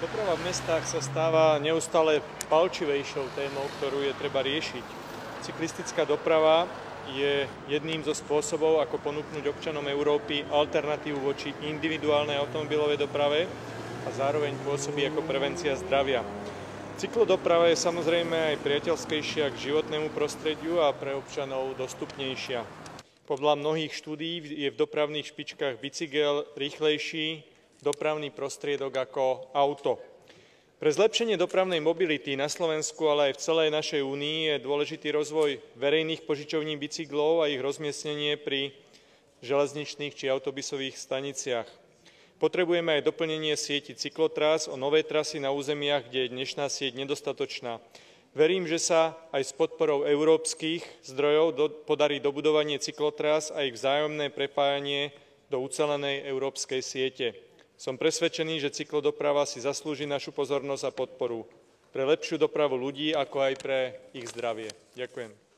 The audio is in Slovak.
Doprava v mestách sa stáva neustále palčivejšou témou, ktorú je treba riešiť. Cyklistická doprava je jedným zo spôsobov, ako ponúknuť občanom Európy alternatívu voči individuálnej automobilovej doprave a zároveň pôsobí ako prevencia zdravia. Cyklodoprava je samozrejme aj priateľskejšia k životnému prostrediu a pre občanov dostupnejšia. Podľa mnohých štúdií je v dopravných špičkách bicykel rýchlejší dopravný prostriedok ako auto. Pre zlepšenie dopravnej mobility na Slovensku, ale aj v celej našej únii je dôležitý rozvoj verejných požičovní bicyklov a ich rozmiestnenie pri železničných či autobusových staniciach. Potrebujeme aj doplnenie sieti cyklotrás o nové trasy na územiach, kde je dnešná sieť nedostatočná. Verím, že sa aj s podporou európskych zdrojov podarí dobudovanie cyklotrás a ich vzájomné prepájanie do ucelenej európskej siete. Som presvedčený, že cyklodoprava si zaslúži našu pozornosť a podporu pre lepšiu dopravu ľudí, ako aj pre ich zdravie. Ďakujem.